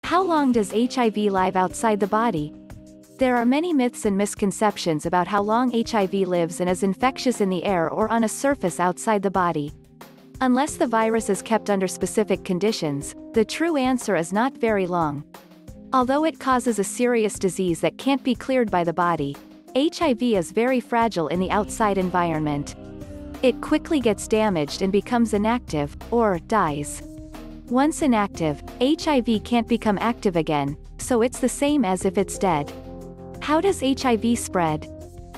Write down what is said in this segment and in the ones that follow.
How long does HIV live outside the body? There are many myths and misconceptions about how long HIV lives and is infectious in the air or on a surface outside the body. Unless the virus is kept under specific conditions, the true answer is not very long. Although it causes a serious disease that can't be cleared by the body, HIV is very fragile in the outside environment. It quickly gets damaged and becomes inactive, or dies. Once inactive, HIV can't become active again, so it's the same as if it's dead. How does HIV spread?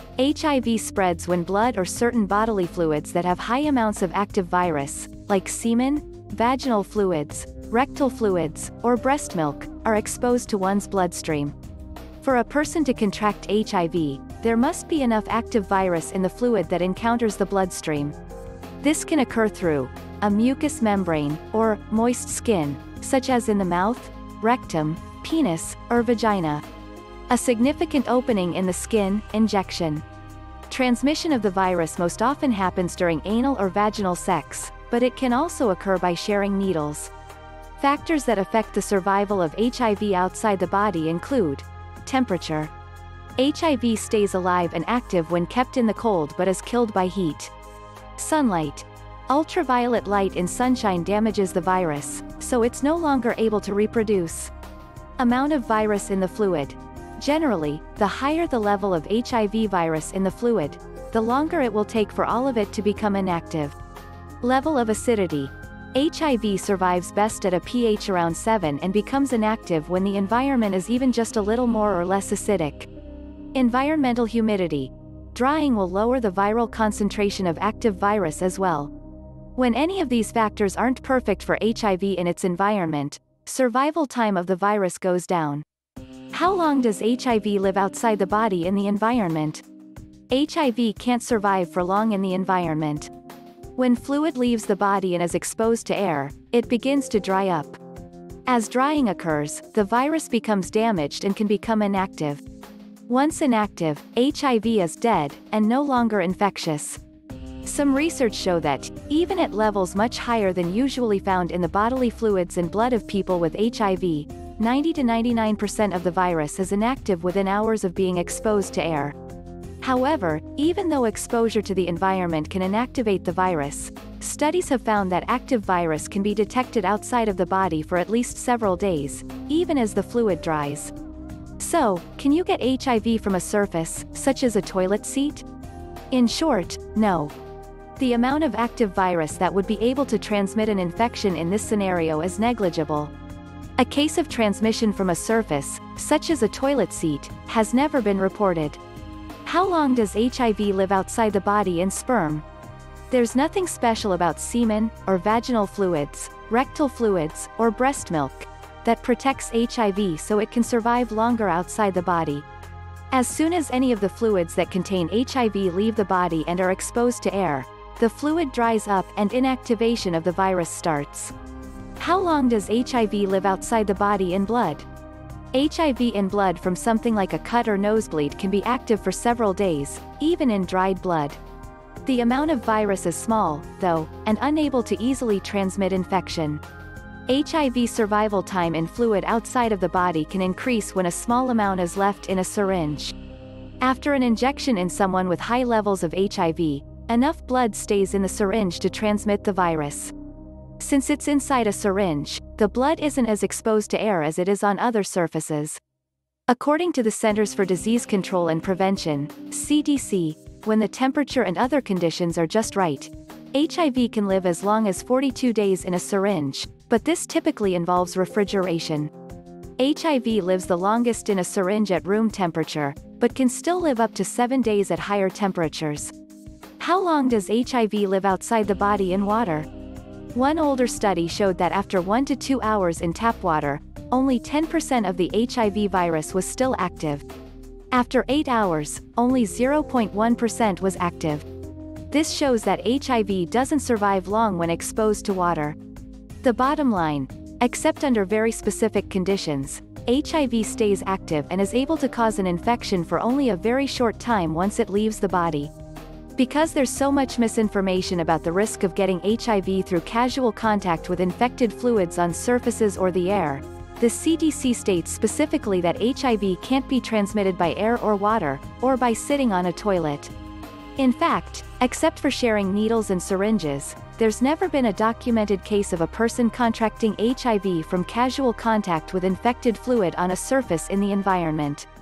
HIV spreads when blood or certain bodily fluids that have high amounts of active virus, like semen, vaginal fluids, rectal fluids, or breast milk, are exposed to one's bloodstream. For a person to contract HIV, there must be enough active virus in the fluid that encounters the bloodstream. This can occur through a mucous membrane, or moist skin, such as in the mouth, rectum, penis, or vagina. A significant opening in the skin, injection. Transmission of the virus most often happens during anal or vaginal sex, but it can also occur by sharing needles. Factors that affect the survival of HIV outside the body include temperature. HIV stays alive and active when kept in the cold but is killed by heat. Sunlight. Ultraviolet light in sunshine damages the virus, so it's no longer able to reproduce. Amount of virus in the fluid. Generally, the higher the level of HIV virus in the fluid, the longer it will take for all of it to become inactive. Level of acidity. HIV survives best at a pH around 7 and becomes inactive when the environment is even just a little more or less acidic. Environmental humidity. Drying will lower the viral concentration of active virus as well. When any of these factors aren't perfect for HIV in its environment, survival time of the virus goes down. How long does HIV live outside the body in the environment? HIV can't survive for long in the environment. When fluid leaves the body and is exposed to air, it begins to dry up. As drying occurs, the virus becomes damaged and can become inactive. Once inactive, HIV is dead, and no longer infectious. Some research show that, even at levels much higher than usually found in the bodily fluids and blood of people with HIV, 90 to 99% of the virus is inactive within hours of being exposed to air. However, even though exposure to the environment can inactivate the virus, studies have found that active virus can be detected outside of the body for at least several days, even as the fluid dries. So, can you get HIV from a surface, such as a toilet seat? In short, no. The amount of active virus that would be able to transmit an infection in this scenario is negligible. A case of transmission from a surface, such as a toilet seat, has never been reported. How long does HIV live outside the body in sperm? There's nothing special about semen, or vaginal fluids, rectal fluids, or breast milk that protects HIV so it can survive longer outside the body. As soon as any of the fluids that contain HIV leave the body and are exposed to air, the fluid dries up and inactivation of the virus starts. How long does HIV live outside the body in blood? HIV in blood from something like a cut or nosebleed can be active for several days, even in dried blood. The amount of virus is small, though, and unable to easily transmit infection. HIV survival time in fluid outside of the body can increase when a small amount is left in a syringe. After an injection in someone with high levels of HIV, enough blood stays in the syringe to transmit the virus. Since it's inside a syringe, the blood isn't as exposed to air as it is on other surfaces. According to the Centers for Disease Control and Prevention, CDC, when the temperature and other conditions are just right, HIV can live as long as 42 days in a syringe, but this typically involves refrigeration. HIV lives the longest in a syringe at room temperature, but can still live up to 7 days at higher temperatures. How long does HIV live outside the body in water? One older study showed that after 1 to 2 hours in tap water, only 10% of the HIV virus was still active. After 8 hours, only 0.1% was active. This shows that HIV doesn't survive long when exposed to water. The bottom line, except under very specific conditions, HIV stays active and is able to cause an infection for only a very short time once it leaves the body. Because there's so much misinformation about the risk of getting HIV through casual contact with infected fluids on surfaces or the air, The CDC states specifically that HIV can't be transmitted by air or water, or by sitting on a toilet. In fact, except for sharing needles and syringes, there's never been a documented case of a person contracting HIV from casual contact with infected fluid on a surface in the environment.